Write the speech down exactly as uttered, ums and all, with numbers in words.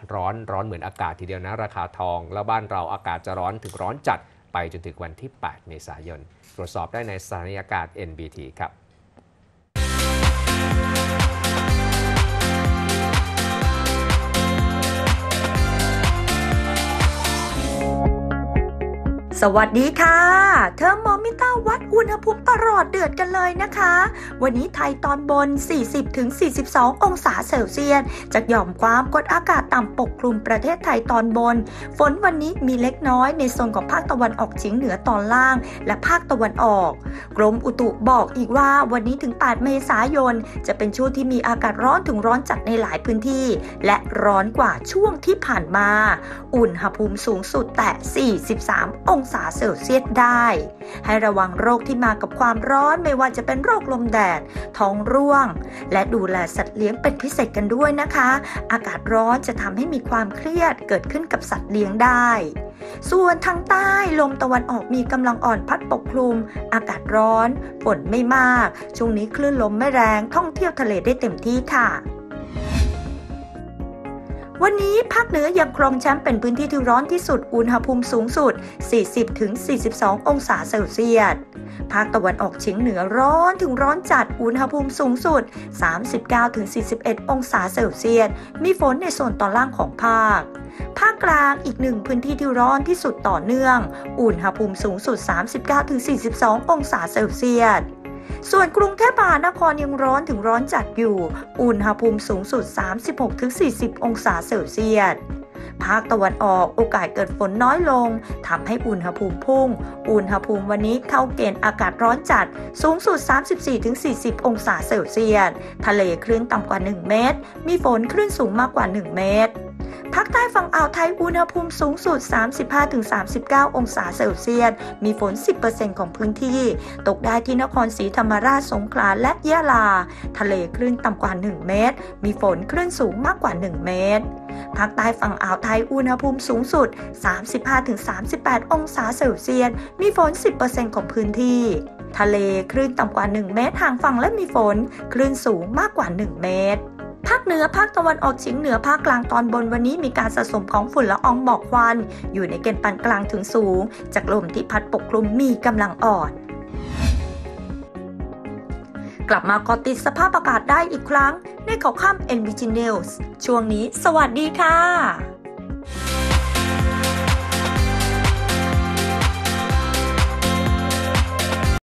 ร้อนร้อนเหมือนอากาศทีเดียวนะราคาทองแล้วบ้านเราอากาศจะร้อนถึงร้อนจัดไปจนถึงวันที่แปดเมษายนตรวจสอบได้ในสถานีอากาศ เอ็น บี ที ครับสวัสดีค่ะเทอร์โมมิเตอร์วัดอุณหภูมิตลอดเดือดกันเลยนะคะวันนี้ไทยตอนบน สี่สิบถึงสี่สิบสอง องศาเซลเซียสจากหย่อมความกดอากาศต่ำปกคลุมประเทศไทยตอนบนฝนวันนี้มีเล็กน้อยในโซนของภาคตะวันออกเฉียงเหนือตอนล่างและภาคตะวันออกกรมอุตุบอกอีกว่าวันนี้ถึงแปดเมษายนจะเป็นช่วงที่มีอากาศร้อนถึงร้อนจัดในหลายพื้นที่และร้อนกว่าช่วงที่ผ่านมาอุณหภูมิสูงสุดแตะ สี่สิบสาม องศาเซลเซียสได้ให้ระวังโรคที่มากับความร้อนไม่ว่าจะเป็นโรคลมแดดท้องร่วงและดูแลสัตว์เลี้ยงเป็นพิเศษกันด้วยนะคะอากาศร้อนจะทำให้มีความเครียดเกิดขึ้นกับสัตว์เลี้ยงได้ส่วนทางใต้ลมตะวันออกมีกำลังอ่อนพัดปกคลุมอากาศร้อนฝนไม่มากช่วงนี้คลื่นลมไม่แรงท่องเที่ยวทะเลได้เต็มที่ค่ะวันนี้ภาคเหนือยังครองแชมป์เป็นพื้นที่ที่ร้อนที่สุดอุณหภูมิสูงสุด สี่สิบถึงสี่สิบสอง องศาเซลเซียสภาคตะวันออกเฉียงเหนือร้อนถึงร้อนจัดอุณหภูมิสูงสุด สามสิบเก้าถึงสี่สิบเอ็ด องศาเซลเซียสมีฝนในโซนตอนล่างของภาคภาคกลางอีกหนึ่งพื้นที่ที่ร้อนที่สุดต่อเนื่องอุณหภูมิสูงสุด สามสิบเก้าถึงสี่สิบสอง องศาเซลเซียสส่วนกรุงเทพมหานครยังร้อนถึงร้อนจัดอยู่อุณหภูมิสูงสุด สามสิบหกถึงสี่สิบ องศาเซลเซียสภาคตะวันออกโอกาสเกิดฝนน้อยลงทำให้อุณหภูมิพุ่งอุณหภูมิวันนี้เข้าเกณฑ์อากาศร้อนจัดสูงสุด สามสิบสี่ถึงสี่สิบ องศาเซลเซียสทะเลคลื่นต่ำกว่าหนึ่งเมตรมีฝนคลื่นสูงมากกว่าหนึ่งเมตรภาคใต้ฝั่งอ่าวไทยอุณหภูมิสูงสุด สามสิบห้าถึงสามสิบเก้า องศาเซลเซียสมีฝน สิบเปอร์เซ็นต์ ของพื้นที่ตกได้ที่นครศรีธรรมราชสงขลาและยะลาทะเลคลื่นต่ำกว่าหนึ่งเมตรมีฝนคลื่นสูงมากกว่าหนึ่งเมตรภาคใต้ฝั่งอ่าวไทยอุณหภูมิสูงสุด สามสิบห้าถึงสามสิบแปด องศาเซลเซียสมีฝน สิบเปอร์เซ็นต์ ของพื้นที่ทะเลคลื่นต่ำกว่าหนึ่งเมตรห่างฝั่งและมีฝนคลื่นสูงมากกว่าหนึ่งเมตรภาคเหนือภาคตะวันออกเฉียงเหนือภาคกลางตอนบนวันนี้มีการสะสมของฝุ่นละอองหมอกควันอยู่ในเกณฑ์ปานกลางถึงสูงจากลมที่พัดปกคลุมมีกำลังอ่อนกลับมาเกาะติดสภาพอากาศได้อีกครั้งในข่าวค่ำ เอ็น บี จี News ช่วงนี้สวัสดีค่ะ